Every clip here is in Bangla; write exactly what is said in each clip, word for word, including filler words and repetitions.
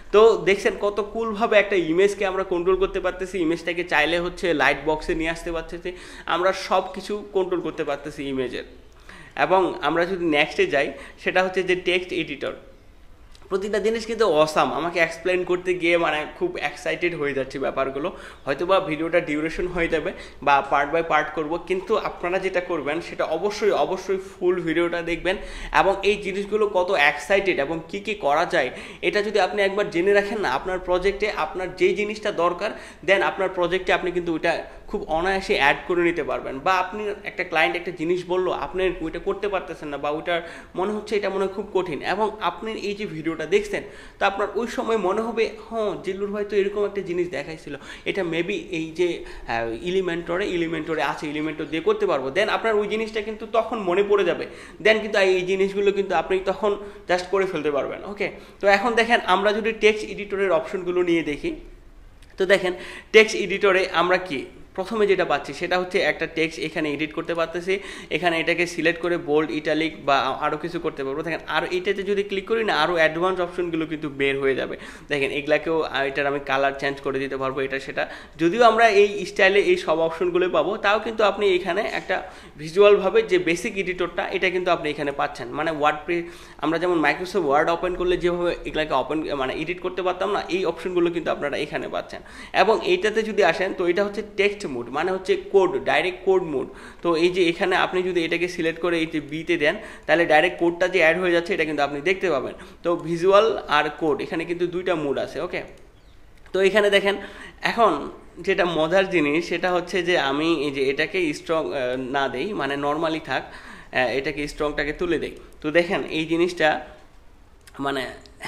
তো দেখছেন কত কুলভাবে একটা ইমেজকে আমরা কন্ট্রোল করতে পারতেছি, ইমেজটাকে চাইলে হচ্ছে লাইট বক্সে নিয়ে আসতে পারতেছি, আমরা সব কিছু কন্ট্রোল করতে পারতেছি ইমেজের। এবং আমরা যদি নেক্সটে যাই সেটা হচ্ছে যে টেক্সট এডিটর। প্রতিটা জিনিস কিন্তু অসাম, আমাকে এক্সপ্লেন করতে গিয়ে মানে খুব এক্সাইটেড হয়ে যাচ্ছে ব্যাপারগুলো, হয়তো বা ভিডিওটা ডিউরেশন হয়ে যাবে বা পার্ট বাই পার্ট করব, কিন্তু আপনারা যেটা করবেন সেটা অবশ্যই অবশ্যই ফুল ভিডিওটা দেখবেন এবং এই জিনিসগুলো কত এক্সাইটেড এবং কি কি করা যায় এটা যদি আপনি একবার জেনে রাখেন না, আপনার প্রজেক্টে আপনার যেই জিনিসটা দরকার দেন আপনার প্রজেক্টে আপনি কিন্তু ওইটা খুব অনায়াসে অ্যাড করে নিতে পারবেন। বা আপনি একটা ক্লায়েন্ট একটা জিনিস বললো, আপনি ওইটা করতে পারতেছেন না বা ওইটার মনে হচ্ছে এটা মনে হয় খুব কঠিন, এবং আপনি এই যে ভিডিওটা দেখছেন তো আপনার ওই সময় মনে হবে হ্যাঁ জিল্লুর ভাই তো এরকম একটা জিনিস দেখাইছিল, এটা মেবি এই যে এলিমেন্টরে এলিমেন্টরে আছে, এলিমেন্টর দিয়ে করতে পারবো, দেন আপনার ওই জিনিসটা কিন্তু তখন মনে পড়ে যাবে, দেন কিন্তু এই জিনিসগুলো কিন্তু আপনি তখন জাস্ট করে ফেলতে পারবেন। ওকে, তো এখন দেখেন আমরা যদি টেক্সট এডিটরের অপশনগুলো নিয়ে দেখি, তো দেখেন টেক্সট এডিটরে আমরা কি প্রথমে যেটা পাচ্ছি সেটা হচ্ছে একটা টেক্সট এখানে এডিট করতে পারতেছি, এখানে এটাকে সিলেক্ট করে বোল্ড, ইটালিক বা আরও কিছু করতে পারবো। দেখেন আর এটাতে যদি ক্লিক করি না আরও অ্যাডভান্স অপশনগুলো কিন্তু বের হয়ে যাবে। দেখেন এগুলাকেও এটার আমি কালার চেঞ্জ করে দিতে পারবো, এটা সেটা, যদিও আমরা এই স্টাইলে এই সব অপশনগুলো পাবো, তাও কিন্তু আপনি এখানে একটা ভিজুয়ালভাবে যে বেসিক এডিটরটা এটা কিন্তু আপনি এখানে পাচ্ছেন। মানে ওয়ার্ডপ্রেস আমরা যেমন মাইক্রোসফট ওয়ার্ড ওপেন করলে যেভাবে এগুলাকে ওপেন মানে এডিট করতে পারতাম না, এই অপশনগুলো কিন্তু আপনারা এখানে পাচ্ছেন। এবং এইটাতে যদি আসেন তো এটা হচ্ছে টেক্সট মোড, মানে হচ্ছে কোড, ডাইরেক্ট কোড মোড। তো এই যে এখানে আপনি যদি এটাকে সিলেক্ট করে এই যে বিতে দেন তাহলে ডাইরেক্ট কোডটা যে অ্যাড হয়ে যাচ্ছে এটা কিন্তু আপনি দেখতে পাবেন। তো ভিজুয়াল আর কোড এখানে কিন্তু দুইটা মোড আছে। ওকে, তো এখানে দেখেন এখন যেটা মজার জিনিস সেটা হচ্ছে যে আমি এই যে এটাকে স্ট্রং না দেই, মানে নর্মালি থাক, এটাকে স্ট্রংটাকে তুলে দেই। তো দেখেন এই জিনিসটা মানে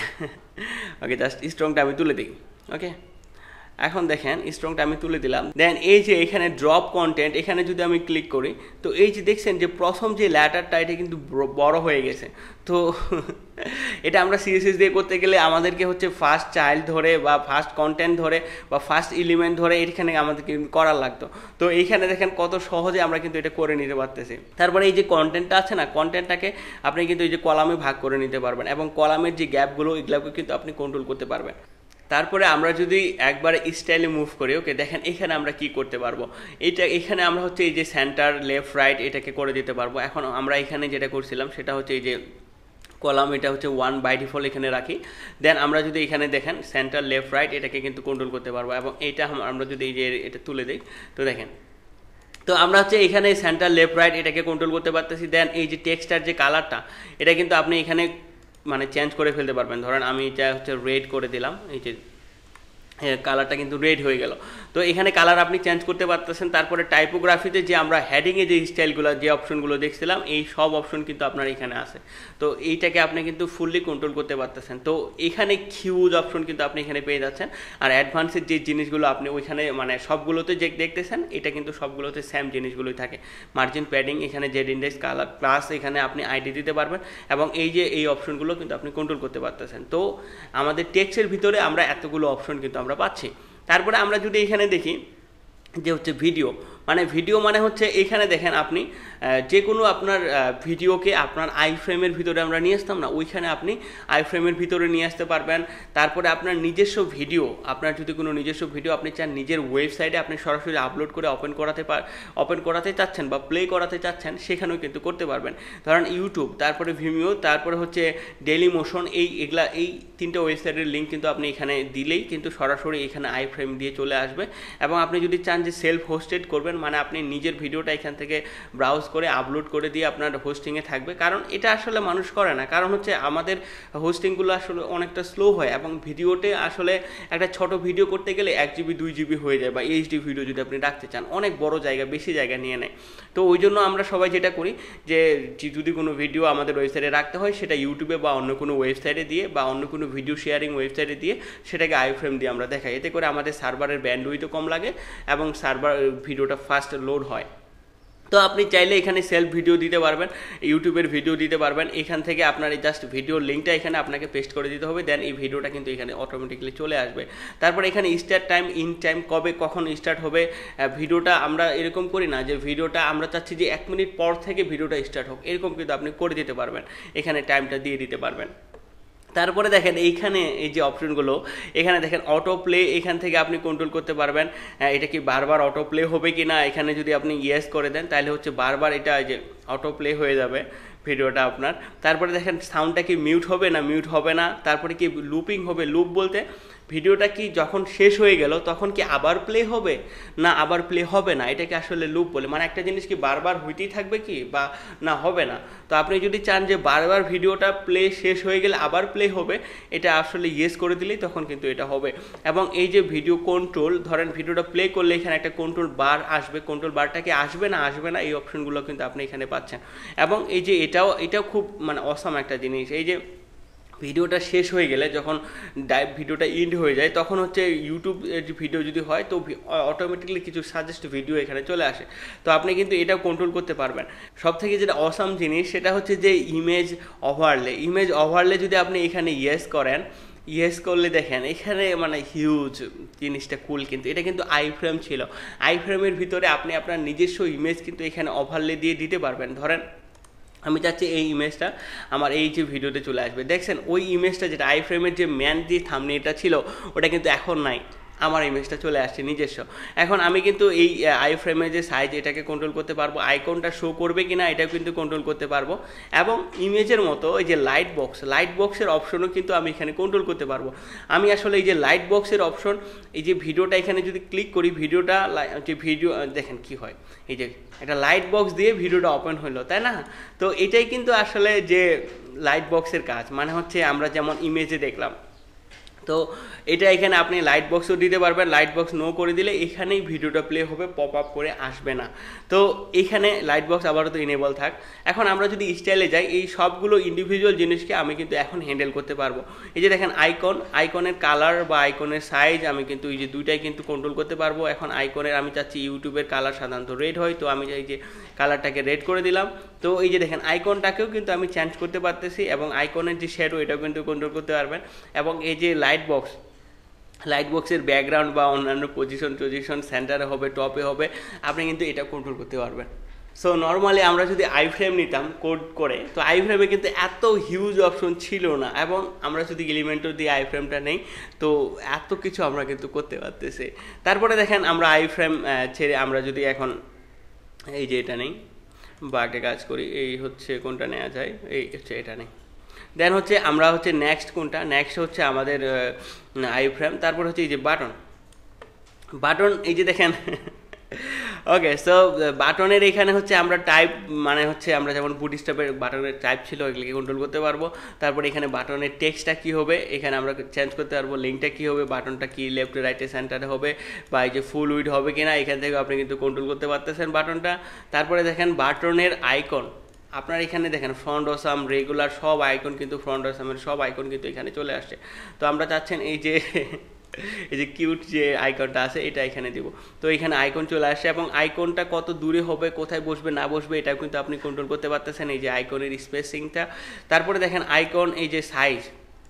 ওকে জাস্ট স্ট্রংটা আমি তুলে দিই। ওকে, এখন দেখেন স্ট্রংটা আমি তুলে দিলাম, দেন এই যে এখানে ড্রপ কন্টেন্ট এখানে যদি আমি ক্লিক করি তো এই যে দেখছেন যে প্রথম যে ল্যাটারটা এটা কিন্তু বড় হয়ে গেছে। তো এটা আমরা সিএসএস দিয়ে করতে গেলে আমাদেরকে হচ্ছে ফার্স্ট চাইল্ড ধরে বা ফার্স্ট কন্টেন্ট ধরে বা ফার্স্ট এলিমেন্ট ধরে এখানে আমাদেরকে কিন্তু করার লাগতো। তো এইখানে দেখেন কত সহজে আমরা কিন্তু এটা করে নিতে পারতেছি। তারপরে এই যে কন্টেন্টটা আছে না, কন্টেন্টটাকে আপনি কিন্তু এই যে কলামে ভাগ করে নিতে পারবেন এবং কলামের যে গ্যাপগুলো এগুলোকে কিন্তু আপনি কন্ট্রোল করতে পারবেন। তারপরে আমরা যদি একবারে স্টাইলে মুভ করি, ওকে দেখেন এখানে আমরা কি করতে পারবো, এটা এখানে আমরা হচ্ছে এই যে সেন্টার লেফট রাইট এটাকে করে দিতে পারবো। এখন আমরা এখানে যেটা করছিলাম সেটা হচ্ছে এই যে কলাম এটা হচ্ছে ওয়ান বাই ডিফল্ট এখানে রাখি, দেন আমরা যদি এখানে দেখেন সেন্টার লেফট রাইট এটাকে কিন্তু কন্ট্রোল করতে পারবো। এবং এইটা আমরা যদি এই যে এটা তুলে দিই তো দেখেন তো আমরা হচ্ছে এখানে সেন্টার লেফট রাইট এটাকে কন্ট্রোল করতে পারতেছি। দেন এই যে টেক্সটার যে কালারটা এটা কিন্তু আপনি এখানে মানে চেঞ্জ করে ফেলতে পারবেন। ধরেন আমি এটা হচ্ছে রেড করে দিলাম, এই যে কালারটা কিন্তু রেড হয়ে গেল। তো এখানে কালার আপনি চেঞ্জ করতে পারতেছেন। তারপরে টাইপোগ্রাফিতে যে আমরা হেডিংয়ে যে স্টাইলগুলো যে অপশনগুলো দেখছিলাম এই সব অপশন কিন্তু আপনার এখানে আছে। তো এইটাকে আপনি কিন্তু ফুললি কন্ট্রোল করতে পারতেছেন। তো এখানে হিউজ অপশন কিন্তু আপনি এখানে পেয়ে যাচ্ছেন। আর অ্যাডভান্সের যে জিনিসগুলো আপনি ওইখানে মানে সবগুলোতে যে দেখতেছেন এটা কিন্তু সবগুলোতে সেম জিনিসগুলোই থাকে। মার্জিন প্যাডিং এখানে জেড ইন্ডেক্স কালার প্লাস এখানে আপনি আইডি দিতে পারবেন এবং এই যে এই অপশনগুলো কিন্তু আপনি কন্ট্রোল করতে পারতেছেন। তো আমাদের টেক্সটের ভিতরে আমরা এতগুলো অপশন কিন্তু আমরা পাচ্ছি। তারপরে আমরা যদি এখানে দেখি যে হচ্ছে ভিডিও, মানে ভিডিও মানে হচ্ছে এখানে দেখেন আপনি যে কোনো আপনার ভিডিওকে আপনার আই ফ্রেমের ভিতরে আমরা নিয়ে আসতাম না, ওইখানে আপনি আই ফ্রেমের ভিতরে নিয়ে আসতে পারবেন। তারপরে আপনার নিজস্ব ভিডিও, আপনার যদি কোনো নিজস্ব ভিডিও আপনি চান নিজের ওয়েবসাইটে আপনি সরাসরি আপলোড করে ওপেন করাতে পার ওপেন করাতে চাচ্ছেন বা প্লে করাতে চাচ্ছেন সেখানেও কিন্তু করতে পারবেন। ধরেন ইউটিউব, তারপরে ভিমিও, তারপরে হচ্ছে ডেইলি মোশন, এই এগুলা এই তিনটা ওয়েবসাইটের লিঙ্ক কিন্তু আপনি এখানে দিলেই কিন্তু সরাসরি এখানে আই ফ্রেম দিয়ে চলে আসবে। এবং আপনি যদি চান যে সেলফ হোস্টেড করবেন, মানে আপনি নিজের ভিডিওটা এখান থেকে ব্রাউজ করে আপলোড করে দিয়ে আপনার হোস্টিংয়ে থাকবে, কারণ এটা আসলে মানুষ করে না, কারণ হচ্ছে আমাদের হোস্টিংগুলো আসলে অনেকটা স্লো হয় এবং ভিডিওতে আসলে একটা ছোট ভিডিও করতে গেলে এক জিবি দুই জিবি হয়ে যায়, বা এইচডি ভিডিও যদি আপনি রাখতে চান অনেক বড় জায়গা বেশি জায়গা নিয়ে নেয়। তো ওই জন্য আমরা সবাই যেটা করি যে যদি কোনো ভিডিও আমাদের ওয়েবসাইটে রাখতে হয় সেটা ইউটিউবে বা অন্য কোনো ওয়েবসাইটে দিয়ে বা অন্য কোনো ভিডিও শেয়ারিং ওয়েবসাইটে দিয়ে সেটাকে আই ফ্রেম দিয়ে আমরা দেখাই। এতে করে আমাদের সার্ভারের ব্যান্ডউইথও কম লাগে এবং সার্ভার ভিডিওটা ফাস্ট লোড হয়। তো আপনি চাইলে এখানে সেলফ ভিডিও দিতে পারবেন, ইউটিউবের ভিডিও দিতে পারবেন। এখান থেকে আপনার এই জাস্ট ভিডিওর লিঙ্কটা এখানে আপনাকে পেস্ট করে দিতে হবে, দেন এই ভিডিওটা কিন্তু এখানে অটোমেটিক্যালি চলে আসবে। তারপর এখানে স্টার্ট টাইম, ইন টাইম, কবে কখন স্টার্ট হবে ভিডিওটা, আমরা এরকম করি না যে ভিডিওটা আমরা চাচ্ছি যে এক মিনিট পর থেকে ভিডিওটা স্টার্ট হোক, এরকম কিন্তু আপনি করে দিতে পারবেন, এখানে টাইমটা দিয়ে দিতে পারবেন। তারপরে দেখেন এইখানে এই যে অপশনগুলো, এখানে দেখেন অটো প্লে, এখান থেকে আপনি কন্ট্রোল করতে পারবেন এটা কি বারবার অটো প্লে হবে কি না। এখানে যদি আপনি ইয়েস করে দেন তাহলে হচ্ছে বারবার এটা যে অটো প্লে হয়ে যাবে ভিডিওটা আপনার। তারপরে দেখেন সাউন্ডটা কি মিউট হবে না মিউট হবে না। তারপরে কি লুপিং হবে, লুপ বলতে ভিডিওটা কি যখন শেষ হয়ে গেল তখন কি আবার প্লে হবে না আবার প্লে হবে না, এটাকে আসলে লুপ বলে। মানে একটা জিনিস কি বারবার হইতেই থাকবে কি বা না হবে না। তো আপনি যদি চান যে বারবার ভিডিওটা প্লে শেষ হয়ে গেলে আবার প্লে হবে, এটা আসলে ইয়েস করে দিলেই তখন কিন্তু এটা হবে। এবং এই যে ভিডিও কন্ট্রোল, ধরেন ভিডিওটা প্লে করলে এখানে একটা কন্ট্রোল বার আসবে, কন্ট্রোল বারটা কি আসবে না আসবে না এই অপশনগুলো কিন্তু আপনি এখানে পাচ্ছেন। এবং এই যে এটাও এটাও খুব মানে অসাম একটা জিনিস, এই যে ভিডিওটা শেষ হয়ে গেলে যখন ডাইভ ভিডিওটা এন্ড হয়ে যায় তখন হচ্ছে ইউটিউব ভিডিও যদি হয় তো অটোমেটিকলি কিছু সাজেস্ট ভিডিও এখানে চলে আসে। তো আপনি কিন্তু এটাও কন্ট্রোল করতে পারবেন। সব থেকে যেটা অসাম জিনিস সেটা হচ্ছে যে ইমেজ ওভারলে, ইমেজ ওভারলে যদি আপনি এখানে ইয়েস করেন, ইয়েস করলে দেখেন এখানে মানে হিউজ জিনিসটা কুল। কিন্তু এটা কিন্তু আই ফ্রেম ছিল, আই ফ্রেমের ভিতরে আপনি আপনার নিজস্ব ইমেজ কিন্তু এখানে ওভারলে দিয়ে দিতে পারবেন। ধরেন আমি চাচ্ছি এই ইমেজটা আমার এই যে ভিডিওতে চলে আসবে, দেখছেন ওই ইমেজটা যেটা আই ফ্রেমের যে ম্যান যে থাম্বনেইলটা ছিল ওটা কিন্তু এখন নাই, আমার ইমেজটা চলে আসছে নিজস্ব। এখন আমি কিন্তু এই আই ফ্রেমের যে সাইজ এটাকে কন্ট্রোল করতে পারবো, আইকনটা শো করবে কিনা এটাও কিন্তু কন্ট্রোল করতে পারবো। এবং ইমেজের মতো এই যে লাইট বক্স, লাইট বক্সের অপশনও কিন্তু আমি এখানে কন্ট্রোল করতে পারবো। আমি আসলে এই যে লাইট বক্সের অপশন, এই যে ভিডিওটা এখানে যদি ক্লিক করি, ভিডিওটা যে ভিডিও দেখেন কি হয়, এই যে একটা লাইট বক্স দিয়ে ভিডিওটা ওপেন হলো, তাই না। তো এটাই কিন্তু আসলে যে লাইট বক্সের কাজ, মানে হচ্ছে আমরা যেমন ইমেজে দেখলাম, তো এটা এখানে আপনি লাইট বক্সও দিতে পারবেন। লাইট বক্স নো করে দিলে এখানেই ভিডিওটা প্লে হবে, পপ আপ করে আসবে না। তো এখানে লাইট বক্স আবারও তো ইনেবল থাক। এখন আমরা যদি স্টাইলে যাই, এই সবগুলো ইন্ডিভিজুয়াল জিনিসকে আমি কিন্তু এখন হ্যান্ডেল করতে পারবো। এই যে দেখেন আইকন, আইকনের কালার বা আইকনের সাইজ আমি কিন্তু এই যে দুইটাই কিন্তু কন্ট্রোল করতে পারবো। এখন আইকনের আমি চাচ্ছি ইউটিউবের কালার সাধারণত রেড হয়, তো আমি এই যে কালারটাকে রেড করে দিলাম। তো এই যে দেখেন আইকনটাকেও কিন্তু আমি চেঞ্জ করতে পারতেছি, এবং আইকনের যে শ্যাডো এটাও কিন্তু কন্ট্রোল করতে পারবেন। এবং এই যে লাইট বক্স, লাইট বক্সের ব্যাকগ্রাউন্ড বা অন্যান্য পজিশন পজিশন সেন্টারে হবে, টপে হবে, আপনি কিন্তু এটা কন্ট্রোল করতে পারবেন। সো নর্মালি আমরা যদি আই ফ্রেম নিতাম কোড করে, তো আই ফ্রেমে কিন্তু এত হিউজ অপশন ছিল না। এবং আমরা যদি এলিমেন্টর দিয়ে আই ফ্রেমটা নেই তো এত কিছু আমরা কিন্তু করতে পারতেছি। তারপরে দেখেন আমরা আই ফ্রেম ছেড়ে আমরা যদি এখন এই যে এটা নেই বা একটা কাজ করি, এই হচ্ছে কোনটা নেওয়া যায়, এই হচ্ছে এটা নেই। দেন হচ্ছে আমরা হচ্ছে নেক্সট কোনটা, নেক্সট হচ্ছে আমাদের আই ফ্রেম। তারপর হচ্ছে এই যে বাটন, বাটন এই যে দেখেন ওকে। সো বাটনের এখানে হচ্ছে আমরা টাইপ, মানে হচ্ছে আমরা যেমন বুটস্ট্র্যাপের বাটনের টাইপ ছিল এগুলিকে কন্ট্রোল করতে পারবো। তারপর এখানে বাটনের টেক্সটটা কী হবে এখানে আমরা চেঞ্জ করতে পারবো, লিঙ্কটা কী হবে, বাটনটা কি লেফট রাইটে সেন্টারে হবে, বা এই যে ফুল উইড হবে কিনা এখান থেকে আপনি কিন্তু কন্ট্রোল করতে পারতেছেন বাটনটা। তারপরে দেখেন বাটনের আইকন, আপনার এখানে দেখেন ফ্রন্ট অসাম, রেগুলার সব আইকন কিন্তু ফ্রন্ট অসামের সব আইকন কিন্তু এখানে চলে আসছে। তো আমরা চাচ্ছেন এই যে এই যে কিউট যে আইকনটা আছে এটা এখানে দিব, তো এখানে আইকন চলে আসে। এবং আইকনটা কত দূরে হবে, কোথায় বসবে না বসবে এটাও কিন্তু আপনি কন্ট্রোল করতে পারতেছেন, এই যে আইকনের স্পেসিংটা। তারপরে দেখেন আইকন এই যে সাইজ,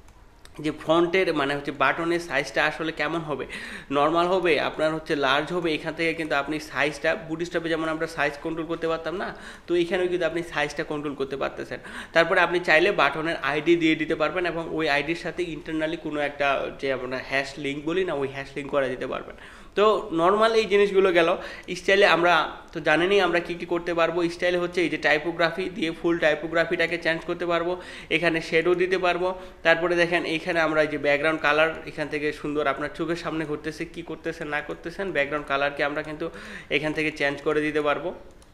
যে ফ্রন্টের মানে হচ্ছে বাটনের সাইজটা আসলে কেমন হবে, নর্মাল হবে আপনার হচ্ছে লার্জ হবে, এখান থেকে কিন্তু আপনি সাইজটা বুটস্ট্র্যাপে যেমন আমরা সাইজ কন্ট্রোল করতে পারতাম না, তো এখানেও কিন্তু আপনি সাইজটা কন্ট্রোল করতে পারতেছেন। তারপরে আপনি চাইলে বাটনের আইডি দিয়ে দিতে পারবেন, এবং ওই আইডির সাথে ইন্টারনালি কোনো একটা যে আমরা হ্যাশ লিঙ্ক বলি না, ওই হ্যাশ লিঙ্ক করে দিতে পারবেন। তো নর্মাল এই জিনিসগুলো গেল। স্টাইলে আমরা তো জানেনই আমরা কী কী করতে পারবো। স্টাইলে হচ্ছে এই যে টাইপোগ্রাফি দিয়ে ফুল টাইপোগ্রাফিটাকে চেঞ্জ করতে পারবো, এখানে শেডো দিতে পারবো। তারপরে দেখেন এইখানে আমরা যে ব্যাকগ্রাউন্ড কালার এখান থেকে সুন্দর আপনার চোখের সামনে ঘুরতেছে, কী করতেছেন না করতেছেন, ব্যাকগ্রাউন্ড কালারকে আমরা কিন্তু এখান থেকে চেঞ্জ করে দিতে পারবো।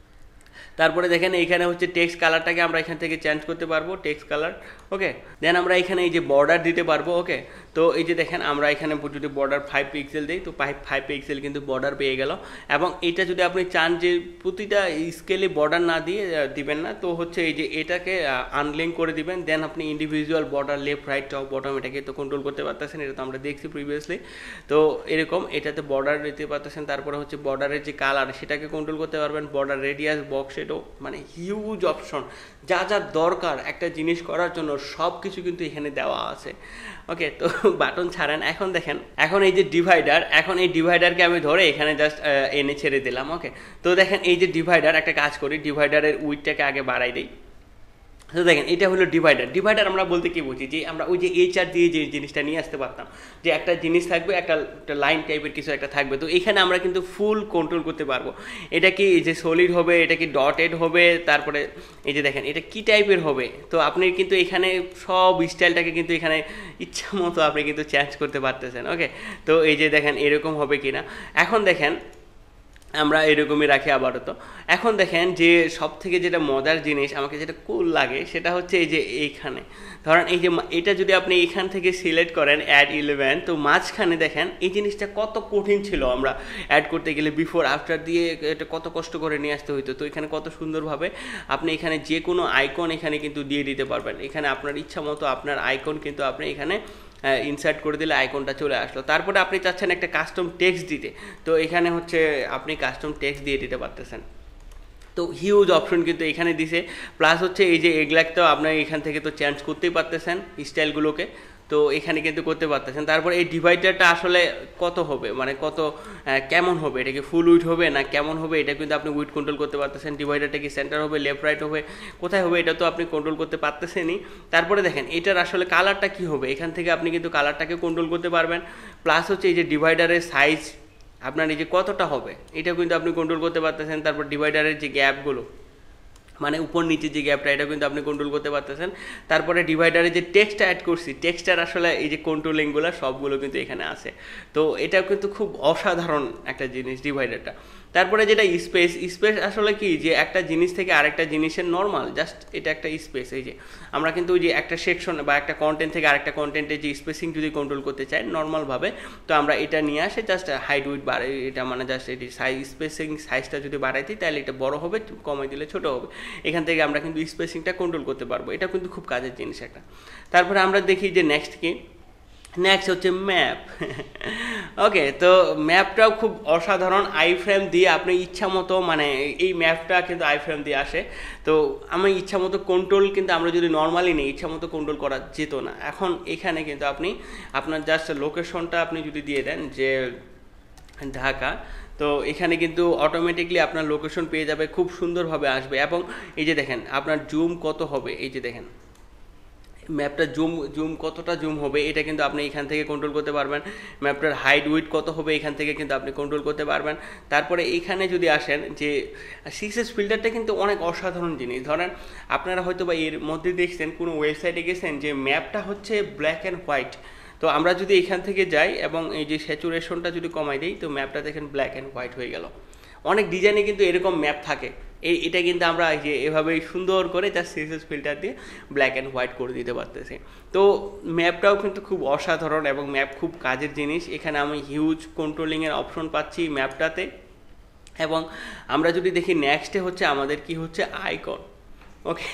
তারপরে দেখেন এইখানে হচ্ছে টেক্সট কালারটাকে আমরা এখান থেকে চেঞ্জ করতে পারবো, টেক্সট কালার। ওকে, দেন আমরা এখানে এই যে বর্ডার দিতে পারবো। ওকে, তো এই যে দেখেন আমরা এখানে যদি বর্ডার ফাইভ পিক্সেল দিই তো ফাইভ ফাইভ পিক্সেল কিন্তু বর্ডার পেয়ে গেল। এবং এটা যদি আপনি চান যে প্রতিটা স্কেলে বর্ডার না দিয়ে দিবেন না, তো হচ্ছে এই যে এটাকে আনলিঙ্ক করে দিবেন, দেন আপনি individual border left right top bottom এটাকে তো কন্ট্রোল করতে পারতেছেন। এটা তো আমরা দেখছি প্রিভিয়াসলি। তো এরকম এটাতে বর্ডার দিতে পারতেছেন। তারপরে হচ্ছে বর্ডারের যে কালার সেটাকে কন্ট্রোল করতে পারবেন, বর্ডার রেডিয়াস, বক্স, এটাও মানে হিউজ অপশন, যা যা দরকার একটা জিনিস করার জন্য সব কিছু কিন্তু এখানে দেওয়া আছে। ওকে, তো বাটন ছাড়েন। এখন দেখেন এখন এই যে ডিভাইডার, এখন এই ডিভাইডারকে আমি ধরে এখানে জাস্ট এনে ছেড়ে দিলাম। ওকে, তো দেখেন এই যে ডিভাইডার, একটা কাজ করি, ডিভাইডারের উইডটাকে আগে বাড়াই দিই। তো দেখেন এটা হলো ডিভাইডার। ডিভাইডার আমরা বলতে কি বুঝি, যে আমরা ওই যে এইচআর দিয়ে যে জিনিসটা নিয়ে আসতে পারতাম, যে একটা জিনিস থাকবে, একটা লাইন টাইপের কিছু একটা থাকবে, তো এখানে আমরা কিন্তু ফুল কন্ট্রোল করতে পারবো। এটা কি যে সলিড হবে, এটা কি ডটেড হবে, তারপরে এই যে দেখেন এটা কি টাইপের হবে। তো আপনি কিন্তু এখানে সব স্টাইলটাকে কিন্তু এখানে ইচ্ছা মতো আপনি কিন্তু চেঞ্জ করতে পারতেছেন। ওকে, তো এই যে দেখেন এরকম হবে কি না। এখন দেখেন আমরা এরকমই রাখি আপাতত। এখন দেখেন যে সব থেকে যেটা মজার জিনিস আমাকে যেটা কুল লাগে সেটা হচ্ছে এই যে এইখানে ধরেন এই যে এটা যদি আপনি এখান থেকে সিলেক্ট করেন অ্যাড ইলেভেন, তো মাঝখানে দেখেন এই জিনিসটা কত কঠিন ছিল, আমরা অ্যাড করতে গেলে বিফোর আফটার দিয়ে এটা কত কষ্ট করে নিয়ে আসতে হইতো। তো এখানে কত সুন্দরভাবে আপনি এখানে যে কোনো আইকন এখানে কিন্তু দিয়ে দিতে পারবেন। এখানে আপনার ইচ্ছা মতো আপনার আইকন কিন্তু আপনি এখানে ইনসার্ট করে দিলে আইকনটা চলে আসলো। তারপরে আপনি চাচ্ছেন একটা কাস্টম টেক্সট দিতে, তো এখানে হচ্ছে আপনি কাস্টম টেক্সট দিয়ে দিতে পারতেছেন। তো হিউজ অপশন কিন্তু এখানে দিছে, প্লাস হচ্ছে এই যে এগুলাক তো আপনার এখান থেকে তো চেঞ্জ করতেই পারতেছেন স্টাইলগুলোকে, তো এখানে কিন্তু করতে পারতেছেন। তারপর এই ডিভাইডারটা আসলে কত হবে, মানে কত কেমন হবে, এটা কি ফুল উইড হবে না কেমন হবে, এটা কিন্তু আপনি উইড কন্ট্রোল করতে পারতেছেন। ডিভাইডারটা কি সেন্টার হবে, লেফট রাইট হবে, কোথায় হবে, এটা তো আপনি কন্ট্রোল করতে পারতেছেনই। তারপরে দেখেন এটার আসলে কালারটা কি হবে, এখান থেকে আপনি কিন্তু কালারটাকে কন্ট্রোল করতে পারবেন। প্লাস হচ্ছে এই যে ডিভাইডারের সাইজ আপনার এই যে কতটা হবে এটা কিন্তু আপনি কন্ট্রোল করতে পারতেছেন। তারপর ডিভাইডারের যে গ্যাপগুলো মানে উপর নিচে যে গ্যাপটা এটা কিন্তু আপনি কন্ট্রোল করতে পারতেছেন। তারপরে ডিভাইডারে যে টেক্সটটা অ্যাড করছি, টেক্সটার আসলে এই যে কন্ট্রোলিংগুলো সবগুলো কিন্তু এখানে আছে। তো এটাও কিন্তু খুব অসাধারণ একটা জিনিস ডিভাইডারটা। তারপরে যেটা স্পেস, স্পেস আসলে কি যে একটা জিনিস থেকে আরেকটা জিনিসের নর্মাল জাস্ট এটা একটা স্পেস। এই যে আমরা কিন্তু ওই যে একটা সেকশন বা একটা কন্টেন্ট থেকে আরেকটা কন্টেন্টের যে স্পেসিং যদি কন্ট্রোল করতে চাই নর্মালভাবে, তো আমরা এটা নিয়ে আসে জাস্ট হাইট উইড বাড়াই, এটা মানে জাস্ট এটি সাইজ স্পেসিং সাইজটা যদি বাড়াই দিই তাহলে এটা বড় হবে, কমাই দিলে ছোটো হবে। এখান থেকে আমরা কিন্তু স্পেসিংটা কন্ট্রোল করতে পারবো, এটা কিন্তু খুব কাজের জিনিস একটা। তারপরে আমরা দেখি যে নেক্সট কি, নেক্সট হচ্ছে ম্যাপ। ওকে, তো ম্যাপটাও খুব অসাধারণ, আই ফ্রেম দিয়ে আপনি ইচ্ছা মতো, মানে এই ম্যাপটা কিন্তু আই ফ্রেম দিয়ে আসে। তো আমি ইচ্ছা মতো কন্ট্রোল কিন্তু আমরা যদি নর্মালি নেই ইচ্ছা মতো কন্ট্রোল করা যেত না। এখন এখানে কিন্তু আপনি আপনার জাস্ট লোকেশনটা আপনি যদি দিয়ে দেন যে ঢাকা, তো এখানে কিন্তু অটোমেটিকলি আপনার লোকেশন পেয়ে যাবে, খুব সুন্দরভাবে আসবে। এবং এই যে দেখেন আপনার জুম কত হবে, এই যে দেখেন ম্যাপটা জুম জুম কতটা জুম হবে এটা কিন্তু আপনি এখান থেকে কন্ট্রোল করতে পারবেন। ম্যাপটার হাইট উইড কত হবে এখান থেকে কিন্তু আপনি কন্ট্রোল করতে পারবেন। তারপরে এইখানে যদি আসেন যে সিএসএস ফিল্টারটা কিন্তু অনেক অসাধারণ জিনিস। ধরেন আপনারা হয়তো বা এর মধ্যে দেখছেন কোনো ওয়েবসাইটে গেছেন যে ম্যাপটা হচ্ছে ব্ল্যাক অ্যান্ড হোয়াইট, তো আমরা যদি এখান থেকে যাই এবং এই যে স্যাচুরেশনটা যদি কমাই দিই তো ম্যাপটা দেখেন ব্ল্যাক অ্যান্ড হোয়াইট হয়ে গেল। অনেক ডিজাইনে কিন্তু এরকম ম্যাপ থাকে, এই এটা কিন্তু আমরা যে এভাবেই সুন্দর করে জাস্ট সিএসএস ফিল্টার দিয়ে ব্ল্যাক অ্যান্ড হোয়াইট করে দিতে পারতেছি। তো ম্যাপটাও কিন্তু খুব অসাধারণ এবং ম্যাপ খুব কাজের জিনিস। এখানে আমি হিউজ কন্ট্রোলিংয়ের অপশন পাচ্ছি ম্যাপটাতে। এবং আমরা যদি দেখি নেক্সটে হচ্ছে আমাদের কি হচ্ছে আইকন। ওকে,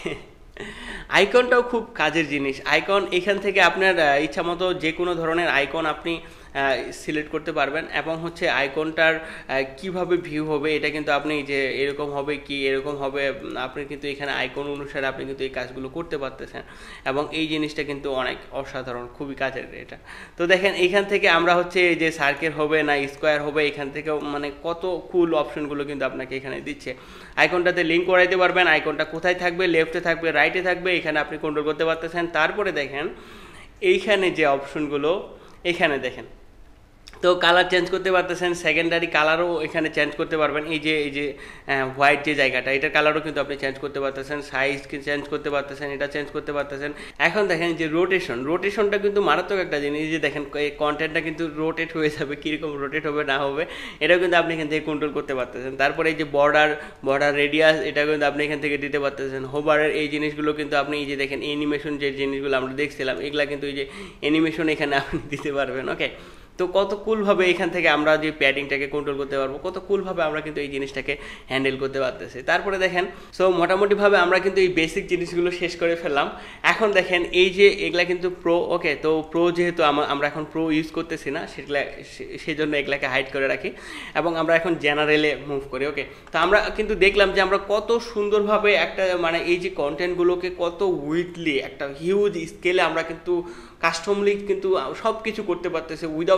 আইকনটাও খুব কাজের জিনিস। আইকন এখান থেকে আপনার ইচ্ছা মতো যে কোনো ধরনের আইকন আপনি সিলেক্ট করতে পারবেন। এবং হচ্ছে আইকনটার কিভাবে ভিউ হবে এটা কিন্তু আপনি যে এরকম হবে কি এরকম হবে আপনি কিন্তু এখানে আইকন অনুসারে আপনি কিন্তু এই কাজগুলো করতে পারতেছেন। এবং এই জিনিসটা কিন্তু অনেক অসাধারণ, খুবই কাজের এটা। তো দেখেন এখান থেকে আমরা হচ্ছে যে সার্কেল হবে না স্কোয়ার হবে, এখান থেকেও মানে কত কুল অপশনগুলো কিন্তু আপনাকে এখানে দিচ্ছে। আইকনটাতে লিঙ্ক করাইতে পারবেন, আইকনটা কোথায় থাকবে, লেফটে থাকবে রাইটে থাকবে, এখানে আপনি কন্ট্রোল করতে পারতেছেন। তারপরে দেখেন এইখানে যে অপশনগুলো এখানে দেখেন, তো কালার চেঞ্জ করতে পারতেছেন, সেকেন্ডারি কালারও এখানে চেঞ্জ করতে পারবেন। এই যে এই যে হোয়াইট যে জায়গাটা এটার কালারও কিন্তু আপনি চেঞ্জ করতে পারতেছেন, সাইজ চেঞ্জ করতে পারতেছেন, এটা চেঞ্জ করতে পারতেছেন। এখন দেখেন যে রোটেশন, রোটেশনটা কিন্তু মারাত্মক একটা জিনিস। যে দেখেন এই কন্টেন্টটা কিন্তু রোটেট হয়ে যাবে, কীরকম রোটেট হবে না হবে এটাও কিন্তু আপনি এখান থেকে কন্ট্রোল করতে পারতেছেন। তারপরে এই যে বর্ডার বর্ডার রেডিয়াস এটা কিন্তু আপনি এখান থেকে দিতে পারতেছেন। হোভারের এই জিনিসগুলো কিন্তু আপনি এই যে দেখেন অ্যানিমেশন যে জিনিসগুলো আমরা দেখছিলাম এগুলা কিন্তু এই যে অ্যানিমেশন এখানে আপনি দিতে পারবেন। ওকে, তো কত কুলভাবে এখান থেকে আমরা যে প্যাডিংটাকে কন্ট্রোল করতে পারবো, কত কুলভাবে আমরা কিন্তু এই জিনিসটাকে হ্যান্ডেল করতে পারতেছি। তারপরে দেখেন সো মোটামুটিভাবে আমরা কিন্তু এই বেসিক জিনিসগুলো শেষ করে ফেললাম। এখন দেখেন এই যে এগুলা কিন্তু প্রো। ওকে, তো প্রো যেহেতু আমরা এখন প্রো ইউজ করতেছি না সেগুলা সেই জন্য এগুলাকে হাইড করে রাখি এবং আমরা এখন জেনারেলে মুভ করি। ওকে, তো আমরা কিন্তু দেখলাম যে আমরা কত সুন্দরভাবে একটা মানে এই যে কন্টেন্টগুলোকে কত উইথলি একটা হিউজ স্কেলে আমরা কিন্তু কাস্টমলি কিন্তু সব কিছু করতে পারতেছে উইদাউট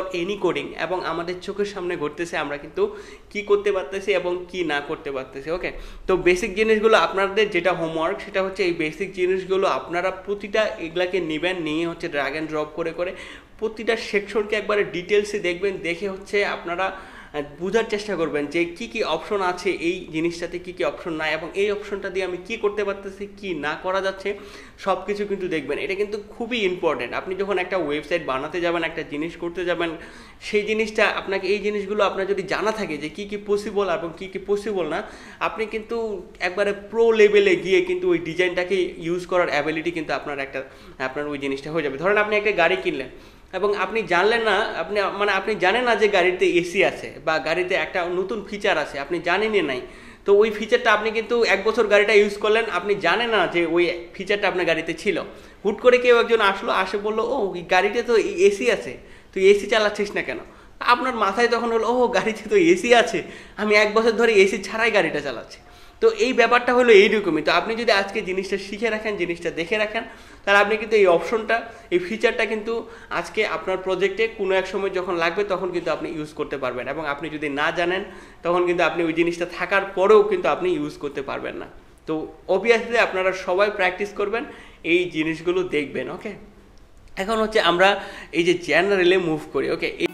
অফ এনি কোডিং এবং আমাদের চোখের সামনে ঘটতেছে, আমরা কিন্তু কি করতে পারতেছি এবং কি না করতে পারতেছি। ওকে, তো বেসিক জিনিসগুলো আপনাদের যেটা হোমওয়ার্ক সেটা হচ্ছে এই বেসিক জিনিসগুলো আপনারা প্রতিটা এগুলাকে নেবেন, নিয়ে হচ্ছে ড্র্যাগ অ্যান্ড ড্রপ করে করে প্রতিটা সেকশনকে একবারে ডিটেলসে দেখবেন, দেখে হচ্ছে আপনারা বোঝার চেষ্টা করবেন যে কি কি অপশন আছে এই জিনিসটাতে, কি কি অপশন নাই এবং এই অপশনটা দিয়ে আমি কি করতে পারতেছি, কি না করা যাচ্ছে, সব কিছু কিন্তু দেখবেন। এটা কিন্তু খুবই ইম্পর্টেন্ট। আপনি যখন একটা ওয়েবসাইট বানাতে যাবেন, একটা জিনিস করতে যাবেন, সেই জিনিসটা আপনাকে এই জিনিসগুলো আপনার যদি জানা থাকে যে কি কি পসিবল এবং কি কি পসিবল না, আপনি কিন্তু একবারে প্রো লেভেলে গিয়ে কিন্তু ওই ডিজাইনটাকে ইউজ করার অ্যাবিলিটি কিন্তু আপনার একটা আপনার ওই জিনিসটা হয়ে যাবে। ধরেন আপনি একটা গাড়ি কিনলেন এবং আপনি জানলেন না, আপনি মানে আপনি জানেন না যে গাড়িতে এসি আছে বা গাড়িতে একটা নতুন ফিচার আছে, আপনি জানেনই নাই। তো ওই ফিচারটা আপনি কিন্তু এক বছর গাড়িটা ইউজ করলেন, আপনি জানেন না যে ওই ফিচারটা আপনার গাড়িতে ছিল। হুট করে কেউ একজন আসলো, আসে বললো ও এই গাড়িতে তো এসি আছে, তুই এসি চালাচ্ছিস না কেন? আপনার মাথায় তখন হলো ও গাড়িতে তো এসি আছে, আমি এক বছর ধরে এসি ছাড়াই গাড়িটা চালাচ্ছি। তো এই ব্যাপারটা হলো এইরকমই। তো আপনি যদি আজকে জিনিসটা শিখে রাখেন, জিনিসটা দেখে রাখেন, তাহলে আপনি কিন্তু এই অপশনটা, এই ফিচারটা কিন্তু আজকে আপনার প্রজেক্টে কোনো এক সময় যখন লাগবে তখন কিন্তু আপনি ইউজ করতে পারবেন। এবং আপনি যদি না জানেন তখন কিন্তু আপনি ওই জিনিসটা থাকার পরেও কিন্তু আপনি ইউজ করতে পারবেন না। তো অবভিয়াসলি আপনারা সবাই প্র্যাকটিস করবেন, এই জিনিসগুলো দেখবেন। ওকে, এখন হচ্ছে আমরা এই যে জেনারেলে মুভ করি। ওকে,